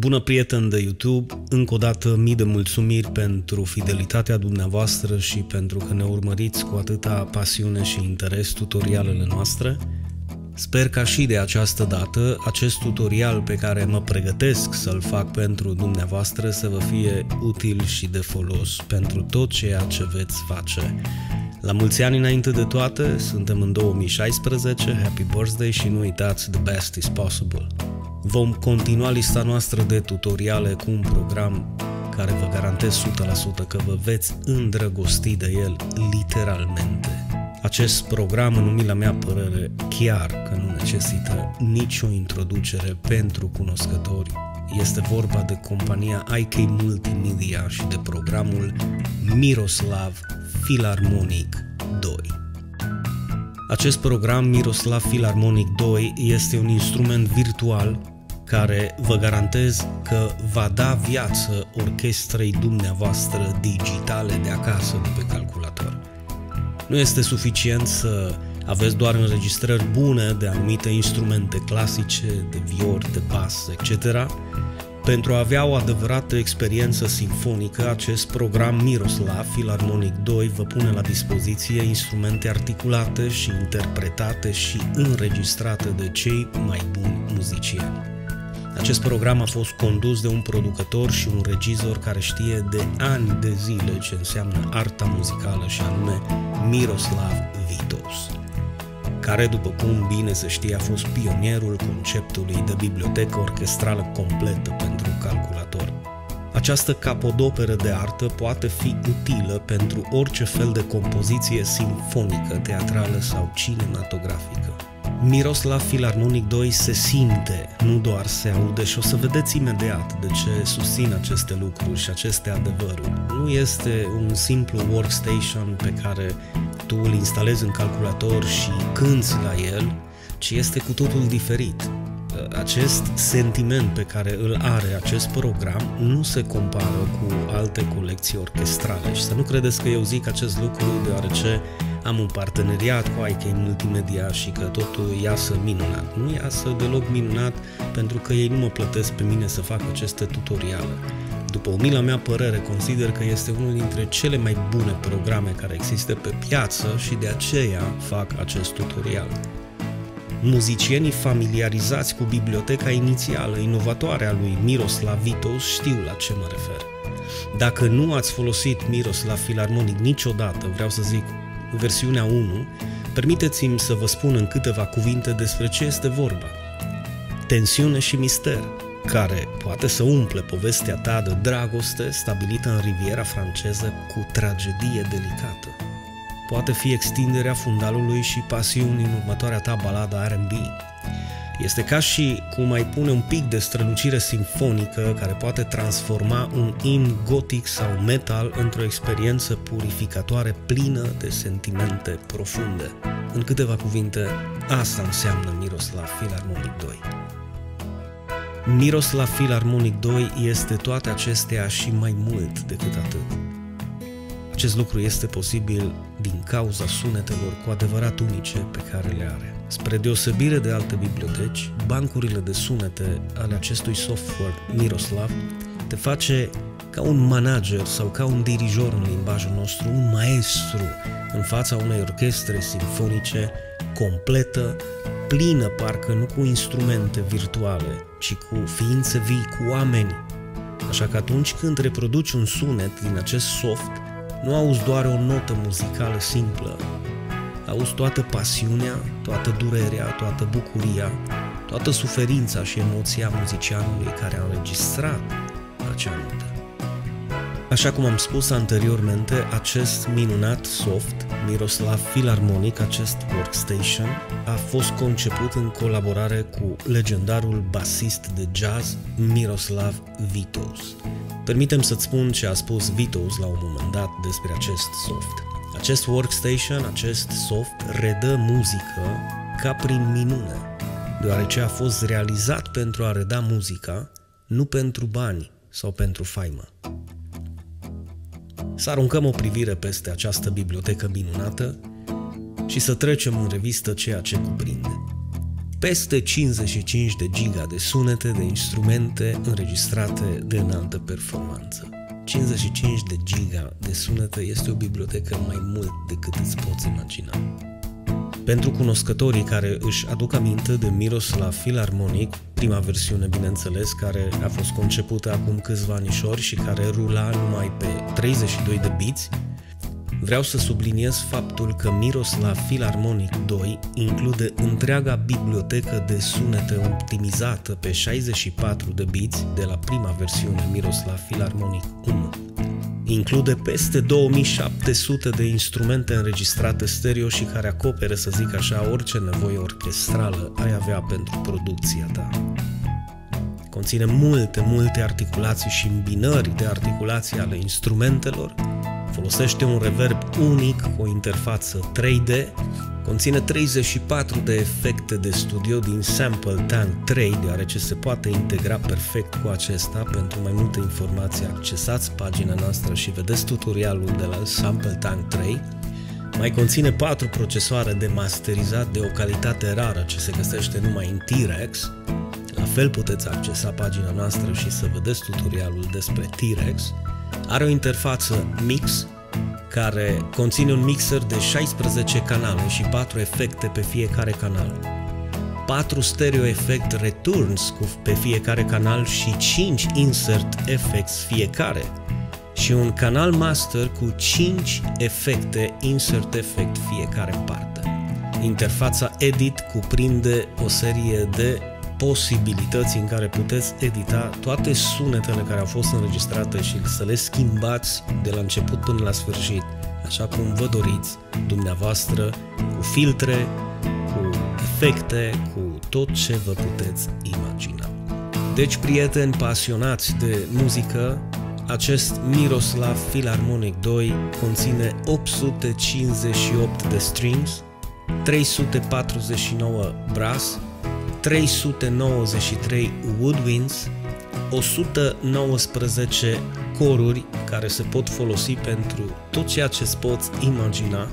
Bună prieteni de YouTube, încă o dată mii de mulțumiri pentru fidelitatea dumneavoastră și pentru că ne urmăriți cu atâta pasiune și interes tutorialele noastre. Sper ca și de această dată acest tutorial pe care mă pregătesc să-l fac pentru dumneavoastră să vă fie util și de folos pentru tot ceea ce veți face. La mulți ani înainte de toate, suntem în 2016, Happy Birthday și nu uitați, the best is possible. Vom continua lista noastră de tutoriale cu un program care vă garantez 100% că vă veți îndrăgosti de el literalmente. Acest program, în umila mea părere, chiar că nu necesită nicio introducere pentru cunoscători. Este vorba de compania IK Multimedia și de programul Miroslav Philharmonic 2. Acest program Miroslav Philharmonic 2 este un instrument virtual care vă garantez că va da viață orchestrei dumneavoastră digitale de acasă de pe calculator. Nu este suficient să aveți doar înregistrări bune de anumite instrumente clasice, de viori, de bas, etc. Pentru a avea o adevărată experiență simfonică, acest program Miroslav Philharmonic 2 vă pune la dispoziție instrumente articulate și interpretate și înregistrate de cei mai buni muzicieni. Acest program a fost condus de un producător și un regizor care știe de ani de zile ce înseamnă arta muzicală și anume Miroslav Vitos, care, după cum bine se știe, a fost pionierul conceptului de bibliotecă orchestrală completă pentru calculator. Această capodoperă de artă poate fi utilă pentru orice fel de compoziție simfonică, teatrală sau cinematografică. Miroslav Philharmonic 2 se simte, nu doar se aude, și o să vedeți imediat de ce susțin aceste lucruri și aceste adevăruri. Nu este un simplu workstation pe care tu îl instalezi în calculator și cânți la el, ci este cu totul diferit. Acest sentiment pe care îl are acest program nu se compară cu alte colecții orchestrale și să nu credeți că eu zic acest lucru deoarece am un parteneriat cu IK Multimedia și că totul iasă minunat. Nu iasă deloc minunat pentru că ei nu mă plătesc pe mine să fac aceste tutoriale. După umila mea părere, consider că este unul dintre cele mai bune programe care există pe piață și de aceea fac acest tutorial. Muzicienii familiarizați cu biblioteca inițială, inovatoare a lui Miroslav Vitos știu la ce mă refer. Dacă nu ați folosit Miroslav Philharmonic niciodată, vreau să zic versiunea 1, permiteți-mi să vă spun în câteva cuvinte despre ce este vorba. Tensiune și mister, care poate să umple povestea ta de dragoste stabilită în Riviera franceză cu tragedie delicată. Poate fi extinderea fundalului și pasiuni în următoarea ta baladă R&B. Este ca și cum ai pune un pic de strălucire simfonică care poate transforma un imn gotic sau metal într-o experiență purificatoare plină de sentimente profunde. În câteva cuvinte, asta înseamnă Miroslav Philharmonic 2. Miroslav Philharmonic 2 este toate acestea și mai mult decât atât. Acest lucru este posibil din cauza sunetelor cu adevărat unice pe care le are. Spre deosebire de alte biblioteci, bancurile de sunete ale acestui software Miroslav te face ca un manager sau ca un dirijor în limbajul nostru, un maestru în fața unei orchestre simfonice completă, plină parcă nu cu instrumente virtuale, ci cu ființe vii, cu oameni. Așa că atunci când reproduci un sunet din acest soft, nu auzi doar o notă muzicală simplă, auzi toată pasiunea, toată durerea, toată bucuria, toată suferința și emoția muzicianului care a înregistrat acea notă. Așa cum am spus anteriormente, acest minunat soft, Miroslav Philharmonic, acest workstation, a fost conceput în colaborare cu legendarul basist de jazz Miroslav Vitos. Permitem să-ți spun ce a spus Vitos la un moment dat despre acest soft. Acest workstation, acest soft, redă muzică ca prin minune, deoarece a fost realizat pentru a reda muzica, nu pentru bani sau pentru faimă. Să aruncăm o privire peste această bibliotecă minunată și să trecem în revistă ceea ce cuprinde. peste 55 de giga de sunete, de instrumente înregistrate de înaltă performanță. 55 de giga de sunete este o bibliotecă mai mult decât îți poți imagina. Pentru cunoscătorii care își aduc aminte de Miroslav Philharmonic, prima versiune, bineînțeles, care a fost concepută acum câțiva anișori și care rula numai pe 32 de biți, vreau să subliniez faptul că Miroslav Philharmonic 2 include întreaga bibliotecă de sunete optimizată pe 64 de biți de la prima versiune Miroslav Philharmonic 1. Include peste 2700 de instrumente înregistrate stereo și care acoperă, să zic așa, orice nevoie orchestrală ai avea pentru producția ta. Conține multe articulații și îmbinări de articulații ale instrumentelor, folosește un reverb unic cu o interfață 3D, conține 34 de efecte de studio din Sample Tank 3, deoarece se poate integra perfect cu acesta. Pentru mai multe informații accesați pagina noastră și vedeți tutorialul de la Sample Tank 3. Mai conține 4 procesoare de masterizat de o calitate rară ce se găsește numai în T-Rex. La fel puteți accesa pagina noastră și să vedeți tutorialul despre T-Rex. Are o interfață mix care conține un mixer de 16 canale și 4 efecte pe fiecare canal, 4 stereo effect returns pe fiecare canal și 5 insert effects fiecare și un canal master cu 5 efecte insert effect fiecare parte. Interfața edit cuprinde o serie de posibilități în care puteți edita toate sunetele care au fost înregistrate și să le schimbați de la început până la sfârșit, așa cum vă doriți dumneavoastră, cu filtre, cu efecte, cu tot ce vă puteți imagina. Deci, prieteni pasionați de muzică, acest Miroslav Philharmonic 2 conține 858 de strings, 349 brass, 393 woodwinds, 119 coruri care se pot folosi pentru tot ceea ce îți poți imagina,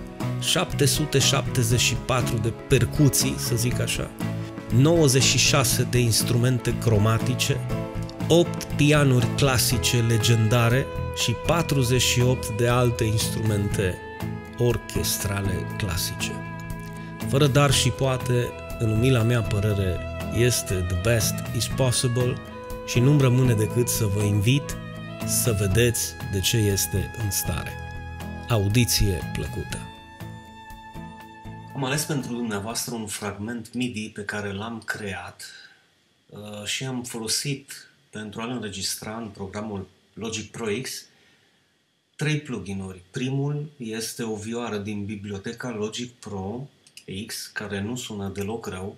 774 de percuții, să zic așa, 96 de instrumente cromatice, 8 pianuri clasice legendare și 48 de alte instrumente orchestrale clasice. Fără dar și poate, în umila mea părere, este the best is possible și nu-mi rămâne decât să vă invit să vedeți de ce este în stare. Audiție plăcută! Am ales pentru dumneavoastră un fragment MIDI pe care l-am creat și am folosit pentru a-l înregistra în programul Logic Pro X 3 pluginuri. Primul este o vioară din biblioteca Logic Pro X, care nu sună deloc rău.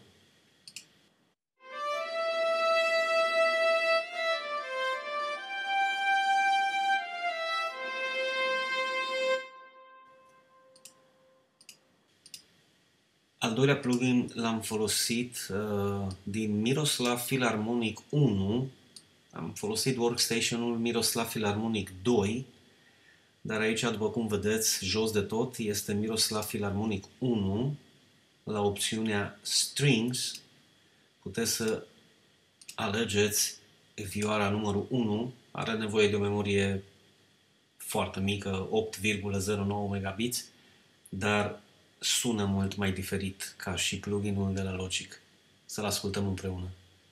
Al doilea plugin l-am folosit din Miroslav Philharmonic 1. Am folosit workstation-ul Miroslav Philharmonic 2, dar aici, după cum vedeți, jos de tot, este Miroslav Philharmonic 1. La opțiunea Strings puteți să alegeți vioara numărul 1. Are nevoie de o memorie foarte mică, 8,09 megabits, dar sună mult mai diferit ca și pluginul de la Logic. Să-l ascultăm împreună.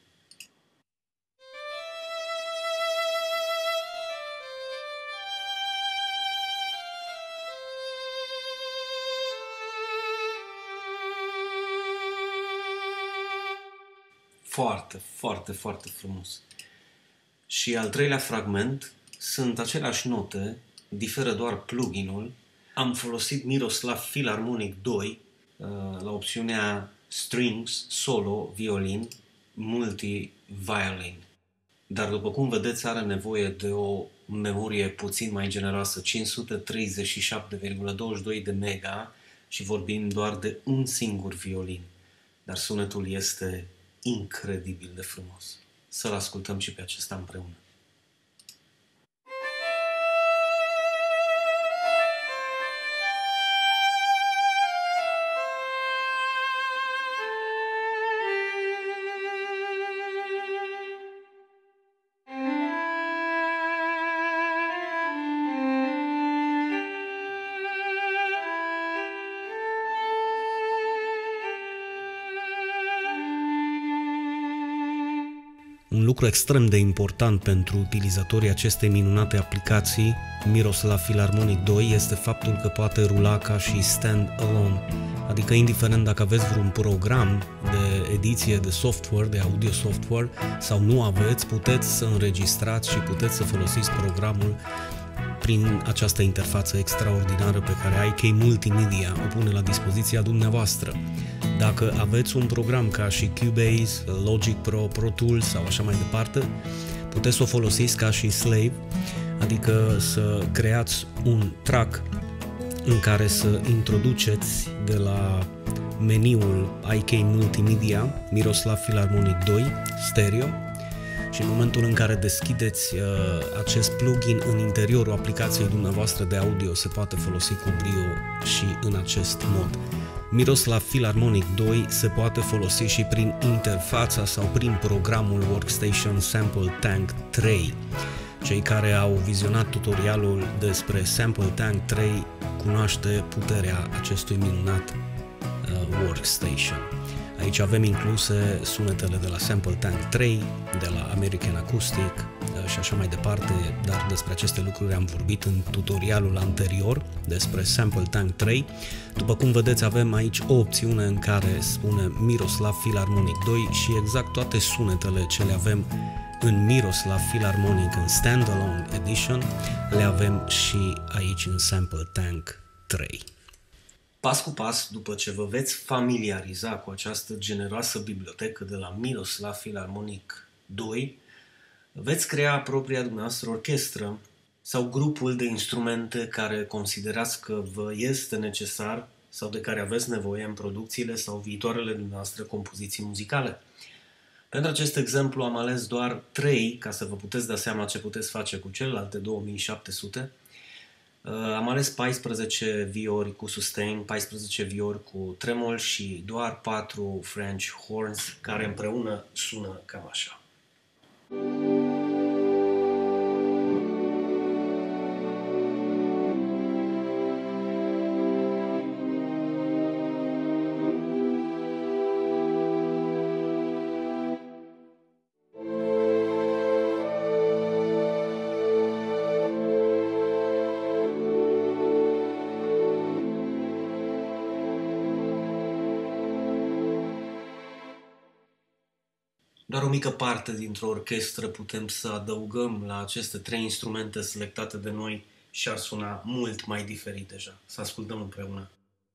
Foarte frumos. Și al treilea fragment sunt aceleași note, diferă doar pluginul. Am folosit Miroslav Philharmonic 2 la opțiunea Strings, Solo, Violin, Multi-Violin. Dar după cum vedeți are nevoie de o memorie puțin mai generoasă, 537,22 de mega și vorbim doar de un singur violin. Dar sunetul este incredibil de frumos. Să-l ascultăm și pe acesta împreună. Un lucru extrem de important pentru utilizatorii acestei minunate aplicații Miroslav Philharmonic 2 este faptul că poate rula ca și stand-alone, adică indiferent dacă aveți vreun program de ediție de software, de audio software sau nu aveți, puteți să înregistrați și puteți să folosiți programul prin această interfață extraordinară pe care IK Multimedia o pune la dispoziția dumneavoastră. Dacă aveți un program ca și Cubase, Logic Pro, Pro Tools sau așa mai departe, puteți să o folosiți ca și slave, adică să creați un track în care să introduceți de la meniul IK Multimedia Miroslav Philharmonic 2 Stereo și în momentul în care deschideți acest plugin în interiorul aplicației dumneavoastră de audio se poate folosi cu brio și în acest mod. Miroslav Philharmonic 2 se poate folosi și prin interfața sau prin programul Workstation Sample Tank 3. Cei care au vizionat tutorialul despre Sample Tank 3 cunoaște puterea acestui minunat Workstation. Aici avem incluse sunetele de la Sample Tank 3, de la American Acoustic și așa mai departe, dar despre aceste lucruri am vorbit în tutorialul anterior despre Sample Tank 3. După cum vedeți, avem aici o opțiune în care spune Miroslav Philharmonic 2 și exact toate sunetele ce le avem în Miroslav Philharmonic în Standalone Edition le avem și aici în Sample Tank 3. Pas cu pas, după ce vă veți familiariza cu această generoasă bibliotecă de la Miroslav Philharmonic 2, veți crea propria dumneavoastră orchestră sau grupul de instrumente care considerați că vă este necesar sau de care aveți nevoie în producțiile sau viitoarele dumneavoastră compoziții muzicale. Pentru acest exemplu am ales doar 3 ca să vă puteți da seama ce puteți face cu celelalte 2700. Am ales 14 viori cu sustain, 14 viori cu tremol și doar 4 French horns care împreună sună cam așa. Doar o mică parte dintr-o orchestră putem să adăugăm la aceste 3 instrumente selectate de noi și ar suna mult mai diferit deja. Să ascultăm împreună.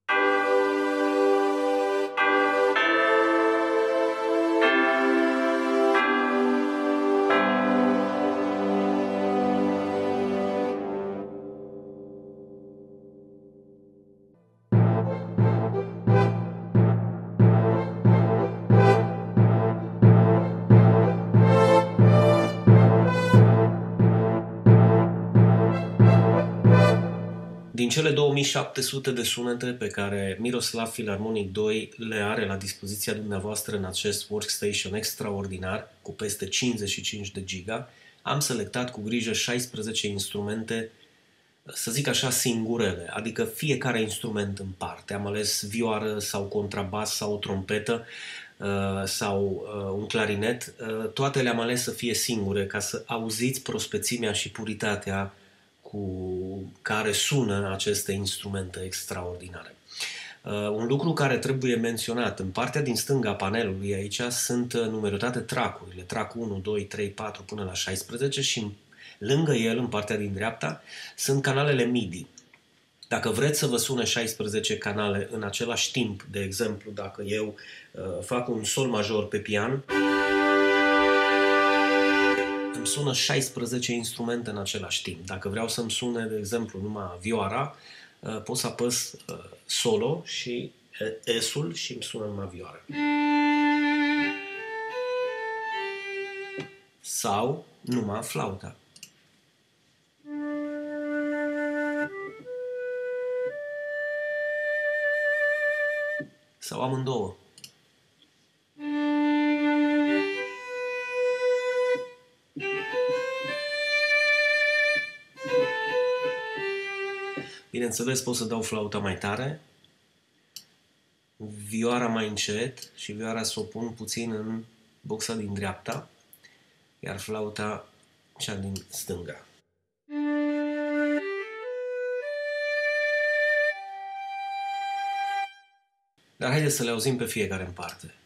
Din cele 2700 de sunete pe care Miroslav Philharmonic 2 le are la dispoziția dumneavoastră în acest workstation extraordinar cu peste 55 de giga, am selectat cu grijă 16 instrumente, să zic așa, singurele, adică fiecare instrument în parte. Am ales vioară sau contrabas sau trompetă sau un clarinet. Toate le-am ales să fie singure ca să auziți prospețimea și puritatea cu care sună aceste instrumente extraordinare. Un lucru care trebuie menționat, în partea din stânga panelului aici sunt numerotate track-urile, track 1, 2, 3, 4 până la 16 și lângă el, în partea din dreapta, sunt canalele MIDI. Dacă vreți să vă sune 16 canale în același timp, de exemplu, dacă eu fac un sol major pe pian, îmi sună 16 instrumente în același timp. Dacă vreau să-mi sune, de exemplu, numai vioara, pot să apăs solo și S-ul și îmi sună numai vioară. Sau numai flauta. Sau amândouă. Bineînțeles, pot să dau flauta mai tare, vioara mai încet și vioara să o pun puțin în boxa din dreapta iar flauta cea din stânga. Dar haideți să le auzim pe fiecare în parte.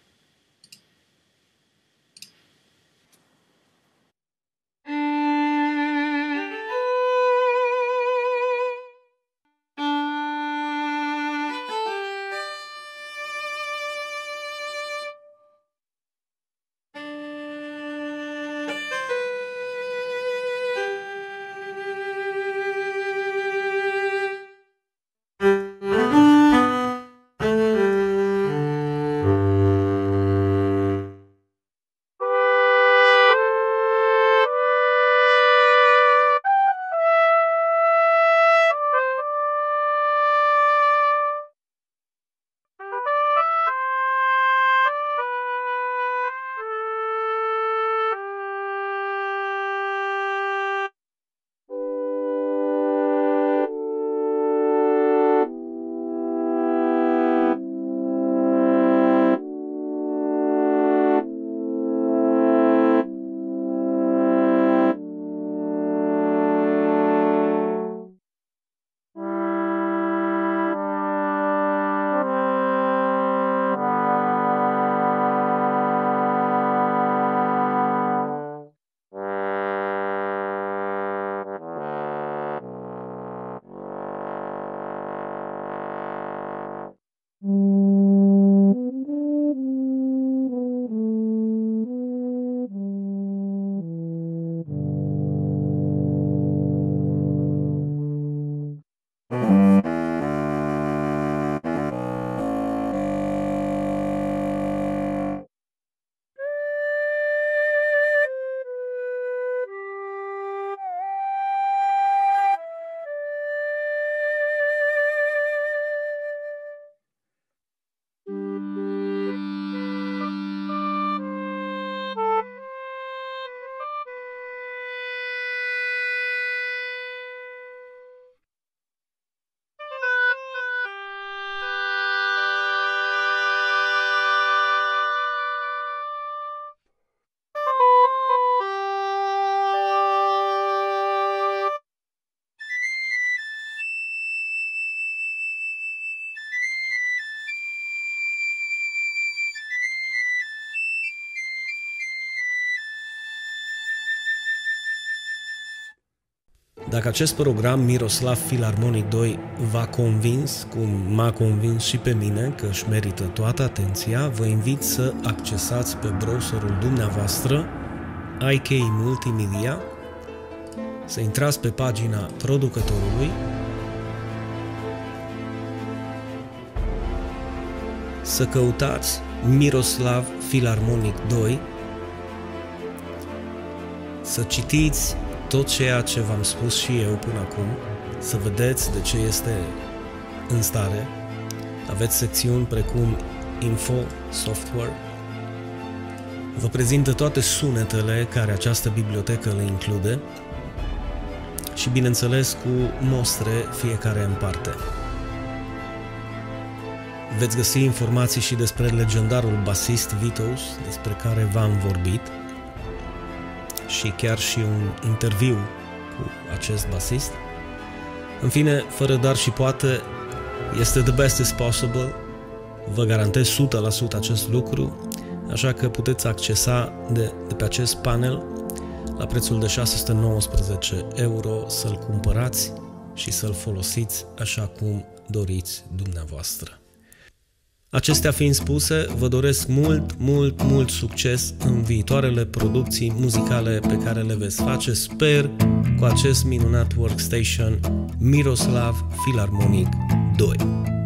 Dacă acest program Miroslav Philharmonic 2 v-a convins, cum m-a convins și pe mine că își merită toată atenția, vă invit să accesați pe browserul dumneavoastră IK Multimedia, să intrați pe pagina producătorului, să căutați Miroslav Philharmonic 2, să citiți tot ceea ce v-am spus și eu până acum, să vedeți de ce este în stare. Aveți secțiuni precum Info, Software. Vă prezintă toate sunetele care această bibliotecă le include și, bineînțeles, cu mostre fiecare în parte. Veți găsi informații și despre legendarul basist Vitos, despre care v-am vorbit, și chiar și un interviu cu acest basist. În fine, fără dar și poate, este the best is possible. Vă garantez 100% acest lucru, așa că puteți accesa de pe acest panel la prețul de 619 euro, să-l cumpărați și să-l folosiți așa cum doriți dumneavoastră. Acestea fiind spuse, vă doresc mult succes în viitoarele producții muzicale pe care le veți face, sper, cu acest minunat workstation Miroslav Philharmonic 2.